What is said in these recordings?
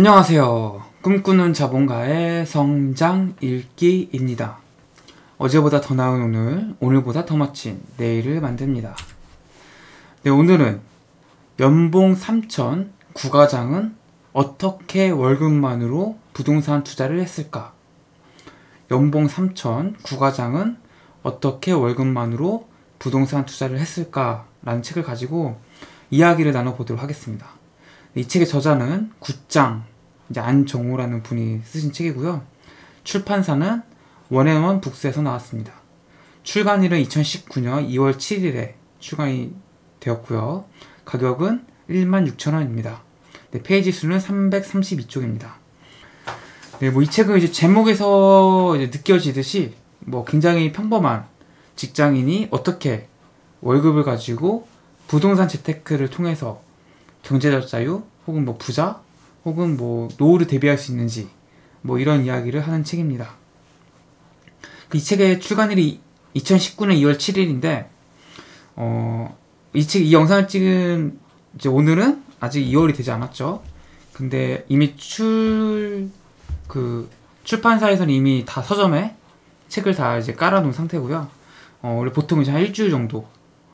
안녕하세요. 꿈꾸는 자본가의 성장 읽기입니다. 어제보다 더 나은 오늘, 오늘보다 더 멋진 내일을 만듭니다. 네, 오늘은 연봉 3천 구과장은 어떻게 월급만으로 부동산 투자를 했을까? 연봉 3천 구과장은 어떻게 월급만으로 부동산 투자를 했을까? 라는 책을 가지고 이야기를 나눠보도록 하겠습니다. 이 책의 저자는 굿장, 이제 안정호라는 분이 쓰신 책이고요. 출판사는 원앤원 북스에서 나왔습니다. 출간일은 2019년 2월 7일에 출간이 되었고요. 가격은 16,000원입니다. 네, 페이지 수는 332쪽입니다. 네, 이 책은 이제 제목에서 이제 느껴지듯이 굉장히 평범한 직장인이 어떻게 월급을 가지고 부동산 재테크를 통해서 경제적 자유, 혹은 부자, 혹은 노후를 대비할 수 있는지, 이런 이야기를 하는 책입니다. 이 책의 출간일이 2019년 2월 7일인데, 이 영상을 찍은, 이제 오늘은 아직 2월이 되지 않았죠. 근데 이미 출판사에서는 이미 다 서점에 책을 다 이제 깔아놓은 상태고요. 원래 보통 이제 한 일주일 정도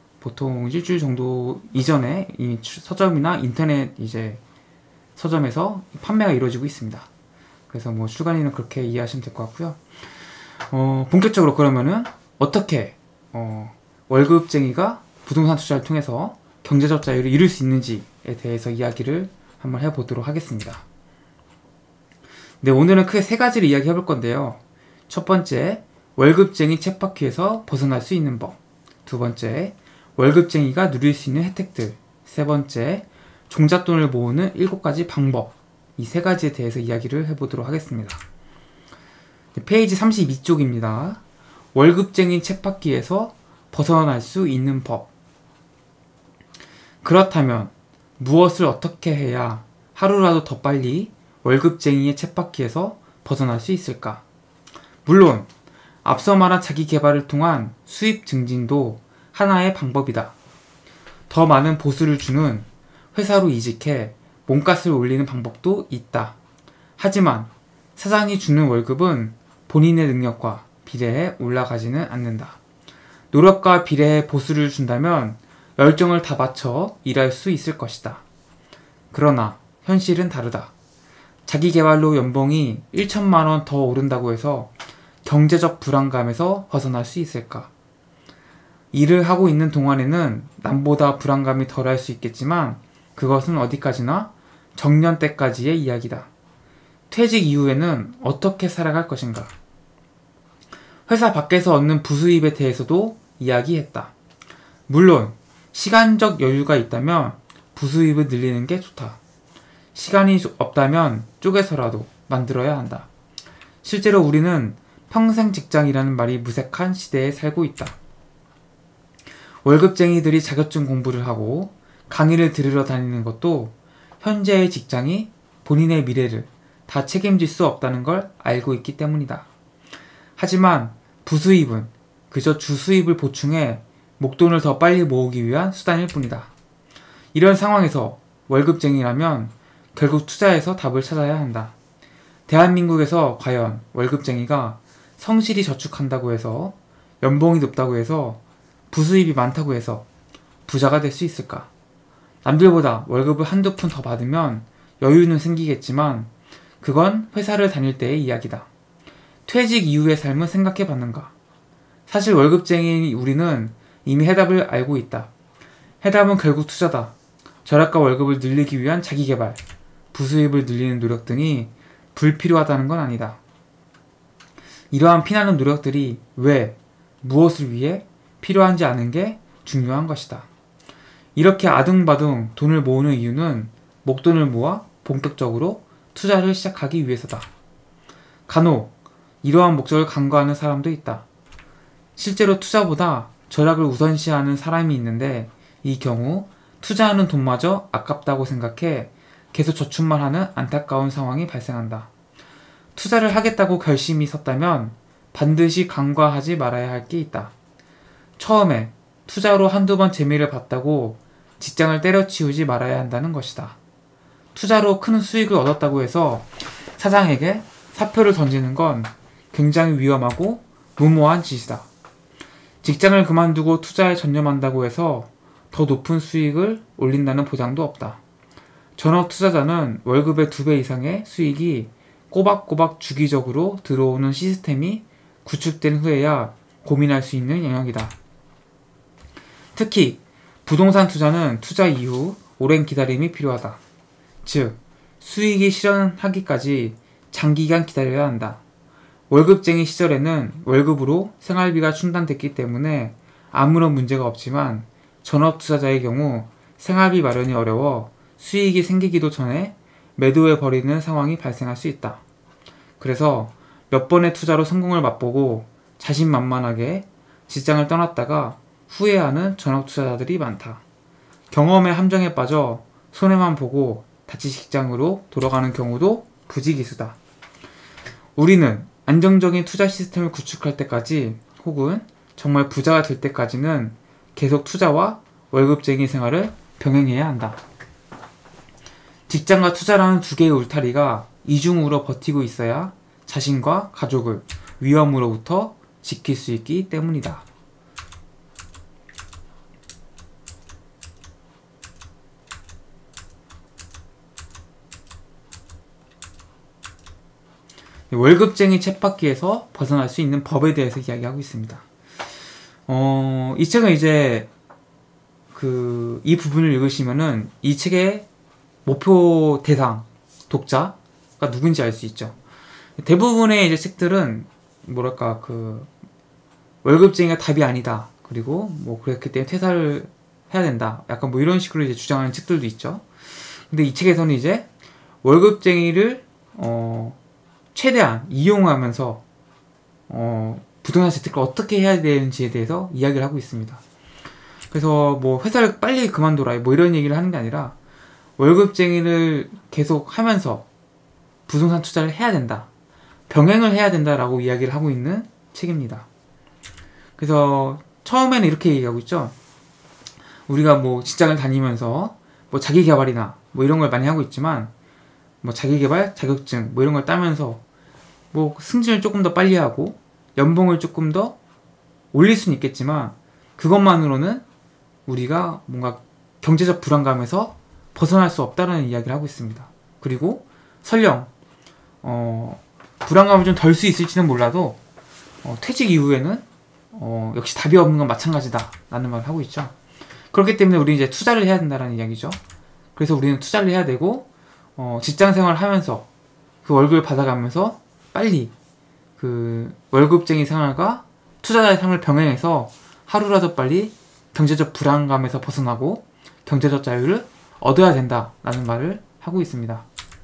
이전에 이 서점이나 인터넷 이제 서점에서 판매가 이루어지고 있습니다. 그래서 출간일은 그렇게 이해하시면 될 것 같고요. 본격적으로 그러면은 어떻게 월급쟁이가 부동산 투자를 통해서 경제적 자유를 이룰 수 있는지에 대해서 이야기를 한번 해보도록 하겠습니다. 네, 오늘은 크게 세 가지를 이야기해 볼 건데요. 첫 번째, 월급쟁이 쳇바퀴에서 벗어날 수 있는 법. 두 번째, 월급쟁이가 누릴 수 있는 혜택들. 세 번째, 종잣돈을 모으는 7가지 방법. 이 세 가지에 대해서 이야기를 해보도록 하겠습니다. 페이지 32쪽입니다. 월급쟁이 쳇바퀴에서 벗어날 수 있는 법. 그렇다면 무엇을 어떻게 해야 하루라도 더 빨리 월급쟁이의 쳇바퀴에서 벗어날 수 있을까? 물론 앞서 말한 자기 개발을 통한 수입 증진도 하나의 방법이다. 더 많은 보수를 주는 회사로 이직해 몸값을 올리는 방법도 있다. 하지만 사장이 주는 월급은 본인의 능력과 비례해 올라가지는 않는다. 노력과 비례해 보수를 준다면 열정을 다 바쳐 일할 수 있을 것이다. 그러나 현실은 다르다. 자기 개발로 연봉이 1천만원 더 오른다고 해서 경제적 불안감에서 벗어날 수 있을까? 일을 하고 있는 동안에는 남보다 불안감이 덜할 수 있겠지만 그것은 어디까지나 정년 때까지의 이야기다. 퇴직 이후에는 어떻게 살아갈 것인가? 회사 밖에서 얻는 부수입에 대해서도 이야기했다. 물론 시간적 여유가 있다면 부수입을 늘리는 게 좋다. 시간이 없다면 쪼개서라도 만들어야 한다. 실제로 우리는 평생 직장이라는 말이 무색한 시대에 살고 있다. 월급쟁이들이 자격증 공부를 하고 강의를 들으러 다니는 것도 현재의 직장이 본인의 미래를 다 책임질 수 없다는 걸 알고 있기 때문이다. 하지만 부수입은 그저 주수입을 보충해 목돈을 더 빨리 모으기 위한 수단일 뿐이다. 이런 상황에서 월급쟁이라면 결국 투자에서 답을 찾아야 한다. 대한민국에서 과연 월급쟁이가 성실히 저축한다고 해서 연봉이 높다고 해서 부수입이 많다고 해서 부자가 될 수 있을까? 남들보다 월급을 한두 푼 더 받으면 여유는 생기겠지만 그건 회사를 다닐 때의 이야기다. 퇴직 이후의 삶은 생각해 봤는가? 사실 월급쟁이인 우리는 이미 해답을 알고 있다. 해답은 결국 투자다. 절약과 월급을 늘리기 위한 자기개발, 부수입을 늘리는 노력 등이 불필요하다는 건 아니다. 이러한 피나는 노력들이 왜, 무엇을 위해 필요한지 아는 게 중요한 것이다. 이렇게 아둥바둥 돈을 모으는 이유는 목돈을 모아 본격적으로 투자를 시작하기 위해서다. 간혹 이러한 목적을 간과하는 사람도 있다. 실제로 투자보다 절약을 우선시하는 사람이 있는데 이 경우 투자하는 돈마저 아깝다고 생각해 계속 저축만 하는 안타까운 상황이 발생한다. 투자를 하겠다고 결심이 섰다면 반드시 간과하지 말아야 할 게 있다. 처음에 투자로 한두 번 재미를 봤다고 직장을 때려치우지 말아야 한다는 것이다. 투자로 큰 수익을 얻었다고 해서 사장에게 사표를 던지는 건 굉장히 위험하고 무모한 짓이다. 직장을 그만두고 투자에 전념한다고 해서 더 높은 수익을 올린다는 보장도 없다. 전업 투자자는 월급의 2배 이상의 수익이 꼬박꼬박 주기적으로 들어오는 시스템이 구축된 후에야 고민할 수 있는 영역이다. 특히 부동산 투자는 투자 이후 오랜 기다림이 필요하다. 즉, 수익이 실현하기까지 장기간 기다려야 한다. 월급쟁이 시절에는 월급으로 생활비가 충당됐기 때문에 아무런 문제가 없지만 전업 투자자의 경우 생활비 마련이 어려워 수익이 생기기도 전에 매도해버리는 상황이 발생할 수 있다. 그래서 몇 번의 투자로 성공을 맛보고 자신만만하게 직장을 떠났다가 후회하는 전업 투자자들이 많다. 경험의 함정에 빠져 손해만 보고 다시 직장으로 돌아가는 경우도 부지기수다. 우리는 안정적인 투자 시스템을 구축할 때까지 혹은 정말 부자가 될 때까지는 계속 투자와 월급쟁이 생활을 병행해야 한다. 직장과 투자라는 두 개의 울타리가 이중으로 버티고 있어야 자신과 가족을 위험으로부터 지킬 수 있기 때문이다. 월급쟁이 쳇바퀴에서 벗어날 수 있는 법에 대해서 이야기하고 있습니다. 이 책은 이제 이 부분을 읽으시면은 이 책의 목표 대상 독자가 누군지 알 수 있죠. 대부분의 이제 책들은 뭐랄까 월급쟁이가 답이 아니다. 그리고 뭐 그렇기 때문에 퇴사를 해야 된다. 약간 뭐 이런 식으로 이제 주장하는 책들도 있죠. 근데 이 책에서는 이제 월급쟁이를 최대한 이용하면서 부동산 재테크를 어떻게 해야 되는지에 대해서 이야기를 하고 있습니다. 그래서 뭐 회사를 빨리 그만둬라 뭐 이런 얘기를 하는 게 아니라 월급쟁이를 계속 하면서 부동산 투자를 해야 된다. 병행을 해야 된다라고 이야기를 하고 있는 책입니다. 그래서 처음에는 이렇게 얘기하고 있죠. 우리가 뭐 직장을 다니면서 뭐 자기개발이나 뭐 이런 걸 많이 하고 있지만 뭐 자기개발, 자격증 뭐 이런 걸 따면서 뭐 승진을 조금 더 빨리 하고 연봉을 조금 더 올릴 수는 있겠지만 그것만으로는 우리가 뭔가 경제적 불안감에서 벗어날 수 없다는 이야기를 하고 있습니다. 그리고 설령 불안감을 좀 덜 수 있을지는 몰라도 퇴직 이후에는 역시 답이 없는 건 마찬가지다 라는 말을 하고 있죠. 그렇기 때문에 우리는 이제 투자를 해야 된다는 이야기죠. 그래서 우리는 투자를 해야 되고 직장 생활을 하면서 그 월급을 받아가면서 빨리 그 월급쟁이 생활과 투자자의 삶을 병행해서 하루라도 빨리 경제적 불안감에서 벗어나고 경제적 자유를 얻어야 된다라는 말을 하고 있습니다.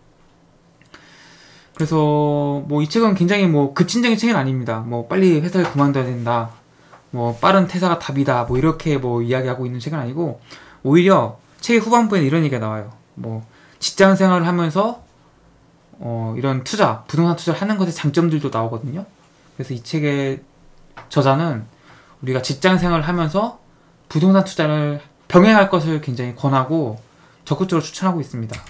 그래서 뭐 이 책은 굉장히 뭐 급진적인 책은 아닙니다. 뭐 빨리 회사를 그만둬야 된다. 뭐 빠른 퇴사가 답이다. 뭐 이렇게 뭐 이야기하고 있는 책은 아니고 오히려 책의 후반부에는 이런 얘기가 나와요. 뭐 직장 생활을 하면서 이런 투자, 부동산 투자를 하는 것의 장점들도 나오거든요. 그래서 이 책의 저자는 우리가 직장 생활을 하면서 부동산 투자를 병행할 것을 굉장히 권하고 적극적으로 추천하고 있습니다.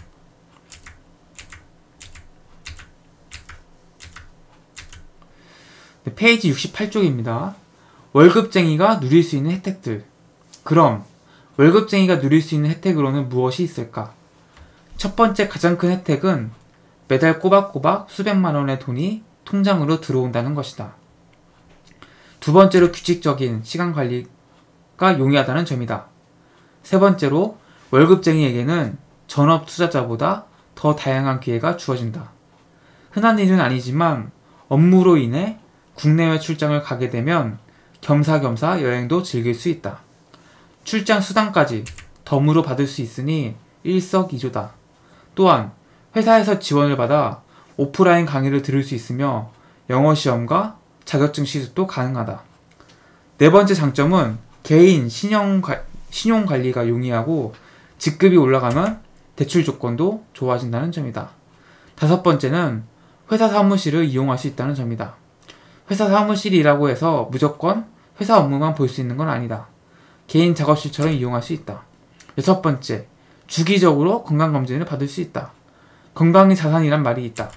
네, 페이지 68쪽입니다. 월급쟁이가 누릴 수 있는 혜택들. 그럼 월급쟁이가 누릴 수 있는 혜택으로는 무엇이 있을까? 첫 번째 가장 큰 혜택은 매달 꼬박꼬박 수백만 원의 돈이 통장으로 들어온다는 것이다. 두 번째로 규칙적인 시간 관리가 용이하다는 점이다. 세 번째로 월급쟁이에게는 전업 투자자보다 더 다양한 기회가 주어진다. 흔한 일은 아니지만 업무로 인해 국내외 출장을 가게 되면 겸사겸사 여행도 즐길 수 있다. 출장 수당까지 덤으로 받을 수 있으니 일석이조다. 또한 회사에서 지원을 받아 오프라인 강의를 들을 수 있으며 영어 시험과 자격증 시습도 가능하다. 네 번째 장점은 개인 신용 관리가 용이하고 직급이 올라가면 대출 조건도 좋아진다는 점이다. 다섯 번째는 회사 사무실을 이용할 수 있다는 점이다. 회사 사무실이라고 해서 무조건 회사 업무만 볼 수 있는 건 아니다. 개인 작업실처럼 이용할 수 있다. 여섯 번째, 주기적으로 건강검진을 받을 수 있다. 건강이 자산이란 말이 있다.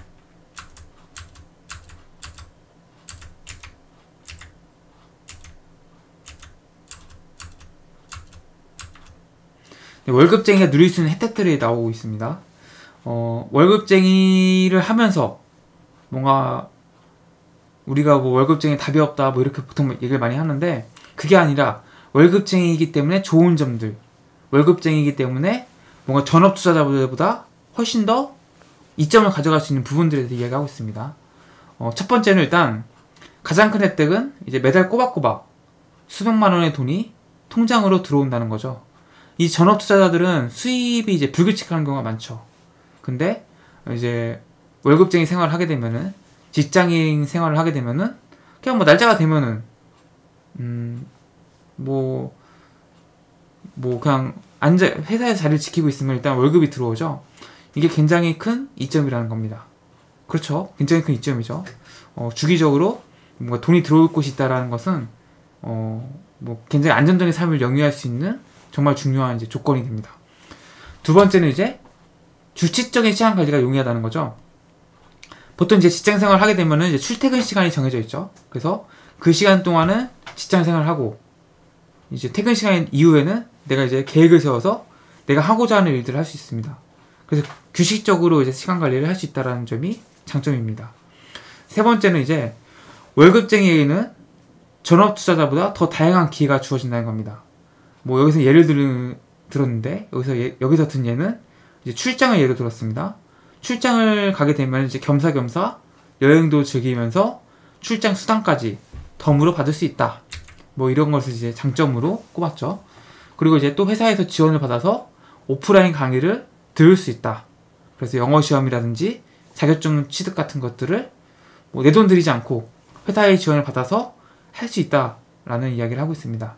네, 월급쟁이가 누릴 수 있는 혜택들이 나오고 있습니다. 월급쟁이를 하면서 뭔가 우리가 뭐 월급쟁이 답이 없다 뭐 이렇게 보통 얘기를 많이 하는데, 그게 아니라 월급쟁이이기 때문에 좋은 점들, 월급쟁이이기 때문에 뭔가 전업 투자자보다 훨씬 더 이점을 가져갈 수 있는 부분들에 대해 이야기하고 있습니다. 첫 번째는 일단 가장 큰 혜택은 이제 매달 꼬박꼬박 수백만 원의 돈이 통장으로 들어온다는 거죠. 이 전업 투자자들은 수입이 이제 불규칙한 경우가 많죠. 근데 이제 월급쟁이 생활을 하게 되면은, 직장인 생활을 하게 되면은 그냥 뭐 날짜가 되면은 뭐 그냥 회사에서 자리를 지키고 있으면 일단 월급이 들어오죠. 이게 굉장히 큰 이점이라는 겁니다. 그렇죠. 굉장히 큰 이점이죠. 주기적으로 뭔가 돈이 들어올 곳이 있다라는 것은 뭐 굉장히 안정적인 삶을 영위할 수 있는 정말 중요한 이제 조건이 됩니다. 두 번째는 이제 규칙적인 시간 관리가 용이하다는 거죠. 보통 이제 직장 생활을 하게 되면은 이제 출퇴근 시간이 정해져 있죠. 그래서 그 시간 동안은 직장 생활을 하고, 이제 퇴근 시간 이후에는 내가 이제 계획을 세워서 내가 하고자 하는 일들을 할 수 있습니다. 그래서 규칙적으로 이제 시간 관리를 할 수 있다는 점이 장점입니다. 세 번째는 이제 월급쟁이에게는 전업 투자자보다 더 다양한 기회가 주어진다는 겁니다. 뭐 여기서 예를 들었는데, 여기서 든 예는 이제 출장을 예로 들었습니다. 출장을 가게 되면 이제 겸사겸사 여행도 즐기면서 출장 수당까지 덤으로 받을 수 있다. 뭐 이런 것을 이제 장점으로 꼽았죠. 그리고 이제 또 회사에서 지원을 받아서 오프라인 강의를 들을 수 있다. 그래서 영어 시험이라든지 자격증 취득 같은 것들을 뭐 내 돈 들이지 않고 회사의 지원을 받아서 할 수 있다라는 이야기를 하고 있습니다.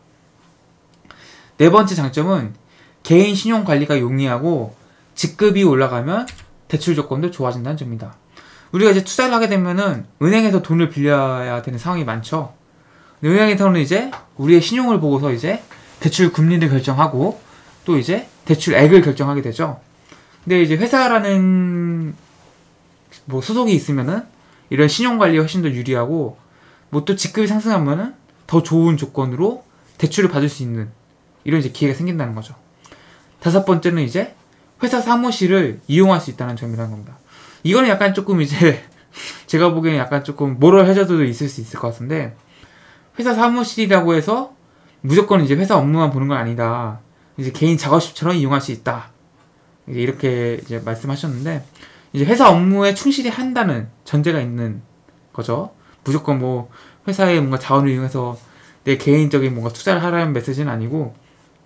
네 번째 장점은 개인 신용 관리가 용이하고 직급이 올라가면 대출 조건도 좋아진다는 점입니다. 우리가 이제 투자를 하게 되면은 은행에서 돈을 빌려야 되는 상황이 많죠. 은행에서는 이제 우리의 신용을 보고서 이제 대출 금리를 결정하고 또 이제 대출액을 결정하게 되죠. 근데 이제 회사라는 뭐 소속이 있으면은 이런 신용 관리가 훨씬 더 유리하고, 뭐 또 직급이 상승하면은 더 좋은 조건으로 대출을 받을 수 있는 이런 이제 기회가 생긴다는 거죠. 다섯 번째는 이제 회사 사무실을 이용할 수 있다는 점이라는 겁니다. 이거는 약간 조금 이제 제가 보기에는 약간 조금 모럴 해저드도 있을 수 있을 것 같은데, 회사 사무실이라고 해서 무조건 이제 회사 업무만 보는 건 아니다. 이제 개인 작업실처럼 이용할 수 있다. 이렇게 이제 말씀하셨는데, 이제 회사 업무에 충실히 한다는 전제가 있는 거죠. 무조건 뭐 회사의 뭔가 자원을 이용해서 내 개인적인 뭔가 투자를 하라는 메시지는 아니고,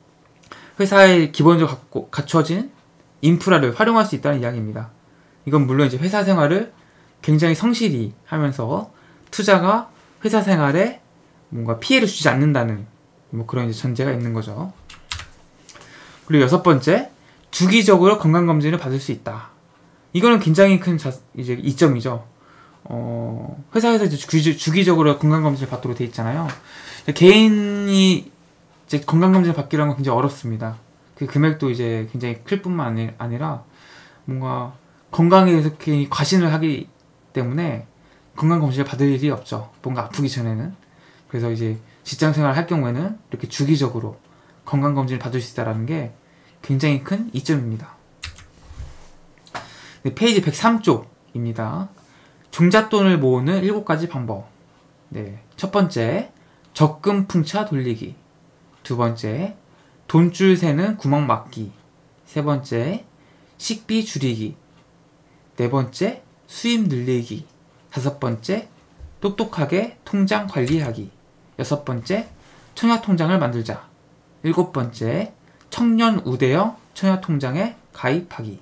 회사에 기본적으로 갖춰진 인프라를 활용할 수 있다는 이야기입니다. 이건 물론 이제 회사 생활을 굉장히 성실히 하면서 투자가 회사 생활에 뭔가 피해를 주지 않는다는 뭐 그런 이제 전제가 있는 거죠. 그리고 여섯 번째, 주기적으로 건강검진을 받을 수 있다. 이거는 굉장히 큰 이제 이점이죠. 회사에서 이제 주기적으로 건강검진을 받도록 돼 있잖아요. 개인이 이제 건강검진을 받기라는 건 굉장히 어렵습니다. 그 금액도 이제 굉장히 클 뿐만 아니라 뭔가 건강에 대해서 괜히 과신을 하기 때문에 건강검진을 받을 일이 없죠. 뭔가 아프기 전에는. 그래서 이제 직장생활을 할 경우에는 이렇게 주기적으로 건강검진을 받을 수 있다는 게 굉장히 큰 이점입니다. 네, 페이지 103쪽입니다. 종잣돈을 모으는 7가지 방법. 네, 첫 번째, 적금 풍차 돌리기. 두 번째, 돈줄 새는 구멍 막기. 세 번째, 식비 줄이기. 네 번째, 수입 늘리기. 다섯 번째, 똑똑하게 통장 관리하기. 여섯 번째, 청약통장을 만들자. 일곱 번째, 청년 우대형 청약통장에 가입하기.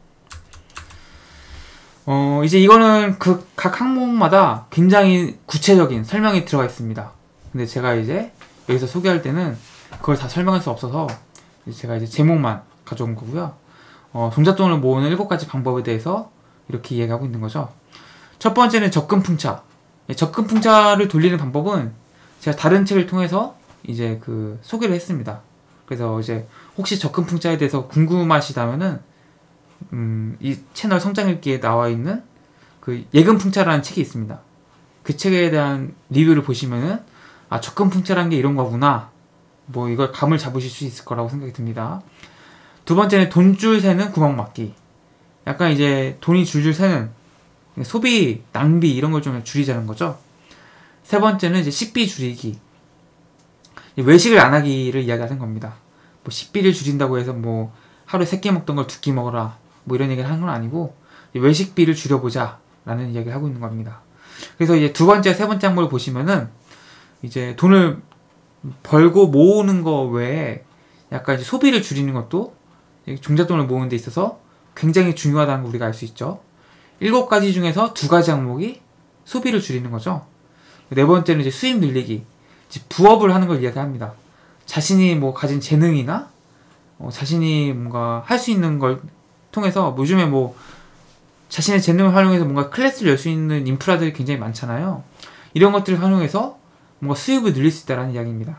이제 이거는 각 항목마다 굉장히 구체적인 설명이 들어가 있습니다. 근데 제가 이제 여기서 소개할 때는 그걸 다 설명할 수 없어서 제가 이제 제목만 가져온 거고요. 종잣돈을 모으는 7가지 방법에 대해서 이렇게 이야기하고 있는 거죠. 첫 번째는 적금 풍차. 적금 풍차를 돌리는 방법은 제가 다른 책을 통해서 이제 소개를 했습니다. 그래서 이제 혹시 적금풍자에 대해서 궁금하시다면은 이 채널 성장일기에 나와 있는 그 예금풍차라는 책이 있습니다. 그 책에 대한 리뷰를 보시면은 아, 적금풍차라는 게 이런 거구나, 뭐 이걸 감을 잡으실 수 있을 거라고 생각이 듭니다. 두 번째는 돈줄 새는 구멍 막기. 약간 이제 돈이 줄줄 새는 소비, 낭비 이런 걸 좀 줄이자는 거죠. 세 번째는 이제 식비 줄이기. 외식을 안 하기를 이야기하는 겁니다. 뭐 식비를 줄인다고 해서 뭐 하루에 3끼 먹던 걸 2끼 먹어라, 뭐 이런 얘기를 하는 건 아니고 외식비를 줄여보자 라는 이야기를 하고 있는 겁니다. 그래서 이제 두 번째, 세 번째 항목을 보시면은 이제 돈을 벌고 모으는 거 외에 약간 이제 소비를 줄이는 것도 종잣돈을 모으는 데 있어서 굉장히 중요하다는 걸 우리가 알 수 있죠. 7가지 중에서 2가지 항목이 소비를 줄이는 거죠. 네 번째는 이제 수입 늘리기. 이제 부업을 하는 걸 이야기합니다. 자신이 뭐 가진 재능이나 자신이 뭔가 할 수 있는 걸 통해서 요즘에 뭐 자신의 재능을 활용해서 뭔가 클래스를 열 수 있는 인프라들이 굉장히 많잖아요. 이런 것들을 활용해서 뭔가 수입을 늘릴 수 있다는 이야기입니다.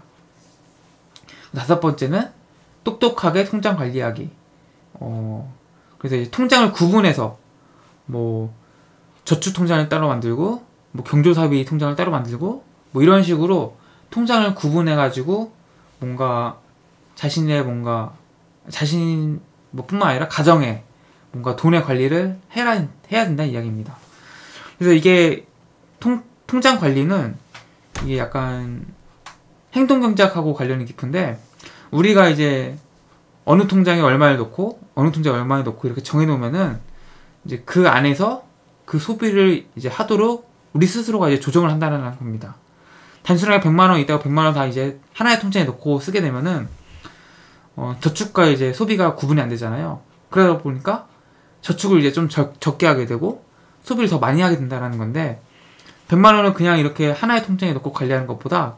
5번째는 똑똑하게 통장 관리하기. 그래서 이제 통장을 구분해서 뭐 저축 통장을 따로 만들고 뭐 경조사비 통장을 따로 만들고 뭐 이런 식으로 통장을 구분해 가지고 뭔가 자신의 뭔가 자신 뭐 뿐만 아니라 가정에 뭔가 돈의 관리를 해야 된다는 이야기입니다. 그래서 이게 통장 관리는 이게 약간 행동경제학하고 관련이 깊은데, 우리가 이제 어느 통장에 얼마를 넣고 어느 통장에 얼마를 넣고 이렇게 정해놓으면은 이제 그 안에서 그 소비를 이제 하도록 우리 스스로가 이제 조정을 한다는 겁니다. 단순하게 100만원 있다가 100만원 다 이제 하나의 통장에 넣고 쓰게 되면은 저축과 이제 소비가 구분이 안 되잖아요. 그러다 보니까 저축을 이제 좀 적게 하게 되고 소비를 더 많이 하게 된다는 건데, 100만원을 그냥 이렇게 하나의 통장에 넣고 관리하는 것보다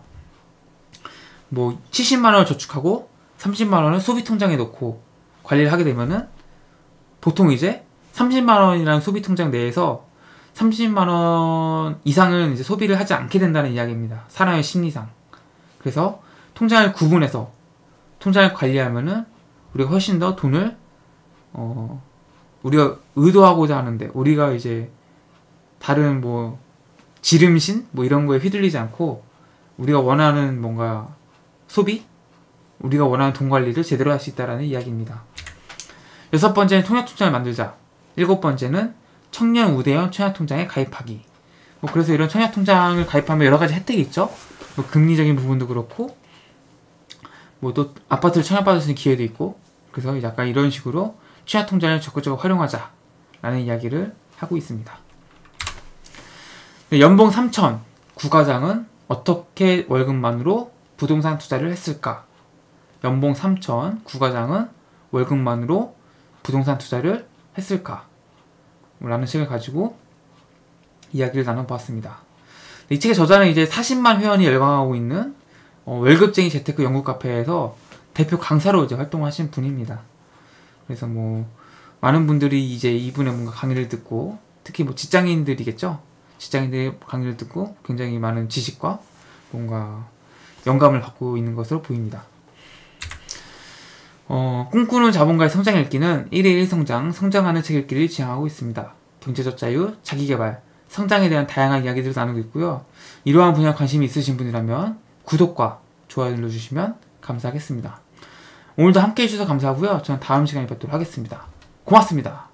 뭐 70만원을 저축하고 30만원을 소비 통장에 넣고 관리를 하게 되면은 보통 이제 30만원이라는 소비 통장 내에서 30만원 이상은 이제 소비를 하지 않게 된다는 이야기입니다. 사람의 심리상. 그래서 통장을 구분해서 통장을 관리하면은 우리가 훨씬 더 돈을 우리가 의도하고자 하는데, 우리가 이제 다른 뭐 지름신 뭐 이런 거에 휘둘리지 않고 우리가 원하는 뭔가 소비, 우리가 원하는 돈 관리를 제대로 할 수 있다는 이야기입니다. 6번째는 통합통장을 만들자. 7번째는 청년 우대형 청약통장에 가입하기. 뭐 그래서 이런 청약통장을 가입하면 여러 가지 혜택이 있죠. 뭐 금리적인 부분도 그렇고 뭐 또 아파트를 청약받을 수 있는 기회도 있고, 그래서 약간 이런 식으로 청약통장을 적극적으로 활용하자 라는 이야기를 하고 있습니다. 연봉 3천 구과장은 어떻게 월급만으로 부동산 투자를 했을까? 연봉 3천 구과장은 월급만으로 부동산 투자를 했을까? 라는 책을 가지고 이야기를 나눠보았습니다. 이 책의 저자는 이제 40만 회원이 열광하고 있는 월급쟁이 재테크 연구 카페에서 대표 강사로 이제 활동하신 분입니다. 그래서 뭐 많은 분들이 이제 이분의 뭔가 강의를 듣고, 특히 뭐 직장인들이겠죠. 직장인들의 강의를 듣고 굉장히 많은 지식과 뭔가 영감을 받고 있는 것으로 보입니다. 꿈꾸는 자본가의 성장 읽기는 1일 1성장, 성장하는 책 읽기를 지향하고 있습니다. 경제적 자유, 자기개발, 성장에 대한 다양한 이야기들을 나누고 있고요. 이러한 분야에 관심이 있으신 분이라면 구독과 좋아요 눌러주시면 감사하겠습니다. 오늘도 함께 해주셔서 감사하고요. 저는 다음 시간에 뵙도록 하겠습니다. 고맙습니다.